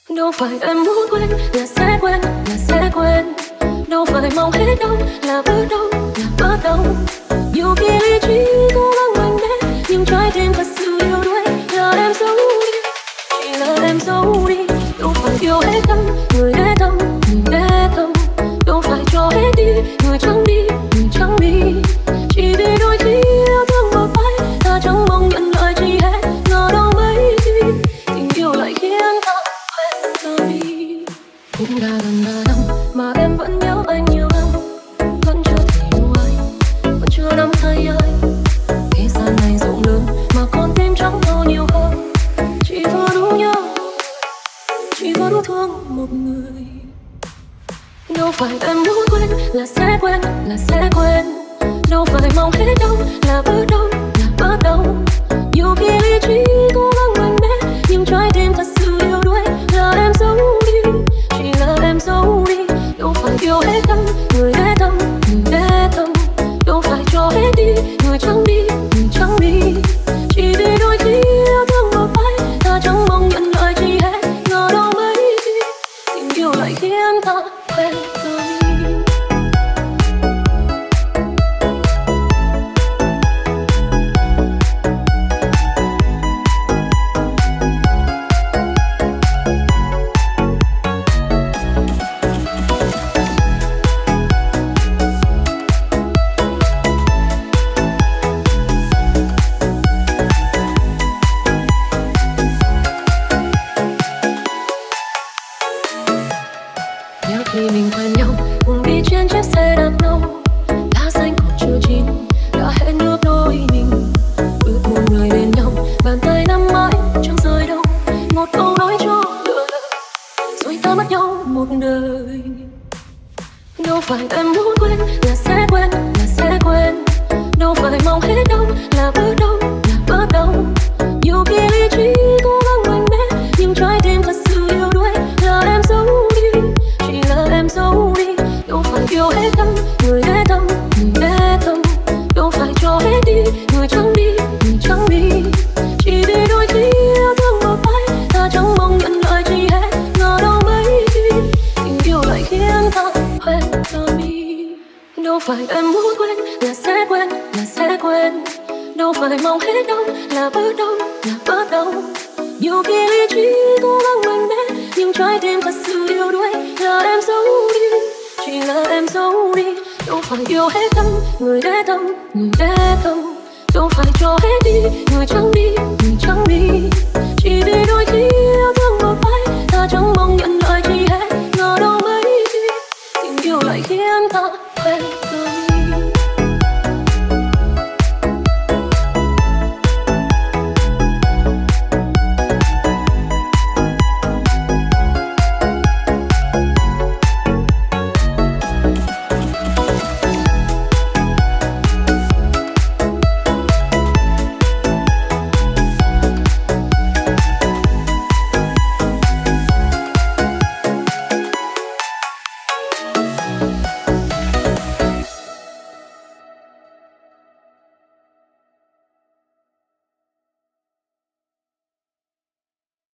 Đâu phải em muốn quên là sẽ quên, là sẽ quên. Đâu phải mong hết đâu là bớt đâu, là bớt đâu. Nhiều khi lý trí cố gắng mạnh mẽ, nhưng trái tim thật sự yếu đuối. Là em giấu đi, chỉ là em giấu đi. Đâu phải yêu hết tâm, người để tâm, người để tâm. Đâu phải cho hết đi, người chẳng đi, người chẳng đi. Chỉ vì đôi khi yêu thương một vai, ta chẳng mong nhận lại chi hết. Ngờ đâu mấy khi tình yêu lại khiến ta quên ta đi. Cũng đã gần 3 năm mà em vẫn nhớ anh nhiều lắm, vẫn chưa thể yêu ai, vẫn chưa nắm tay ai. Thế gian này rộng lớn mà con tim chẳng bao nhiều hơn, chỉ vừa đủ nhớ, chỉ vừa đủ thương một người. Đâu phải em muốn quên là sẽ quên, là sẽ quên. Đâu phải mong hết đâu là bớt đâu, là bớt đâu. Nhiều khi lý trí cố gắng mạnh mẽ, nhưng trái tim thật sự yếu đuối. Là em giấu đi, chỉ là em giấu đi. Đâu phải yêu hết tâm, người để tâm, người để tâm. Đâu phải cho hết đi, người chẳng đi, người chẳng đi. Chỉ vì đôi khi yêu thương một vai, ta chẳng mong nhận lại chi hết. Ngờ đâu mấy khi tình yêu lại khiến ta quên ta đi. Nhớ khi mình quen nhau, cùng đi trên chiếc xe đạp nâu. Lá xanh còn chưa chín, đã hẹn nước đôi mình. Ước một người bên nhau, bàn tay nắm mãi chẳng rời đâu. Một câu nói cho lựa lời, rồi ta mất nhau một đời. Đâu phải em muốn quên là sẽ quên, là sẽ quên. Đâu phải mong hết đâu là bớt đâu, là bớt đâu. Nhiều khi lý trí cố gắng mạnh mẽ, nhưng trái tim thật sự yếu đuối. Là em giấu đi, chỉ là em giấu đi. Đâu phải yêu hết tâm, người để tâm, người để tâm. Đâu phải cho hết đi, người chẳng đi, người chẳng đi. Chỉ vì đôi khi yêu thương một vai, ta chẳng mong nhận lại chi hết. Ngờ đâu mấy khi tình yêu lại khiến ta quên ta đi. Đâu phải em muốn quên là sẽ quên, là sẽ quên. Đâu phải mong hết đâu là bớt đâu, là bớt đâu. Nhiều khi lý trí cố gắng mạnh mẽ, nhưng trái tim thật sự yếu đuối. Là em giấu đi, chỉ là em giấu đi. Đâu phải yêu hết tâm, người để tâm, người để tâm. Đâu phải cho hết đi, người chẳng đi, người chẳng đi. Chỉ vì đôi khi yêu thương một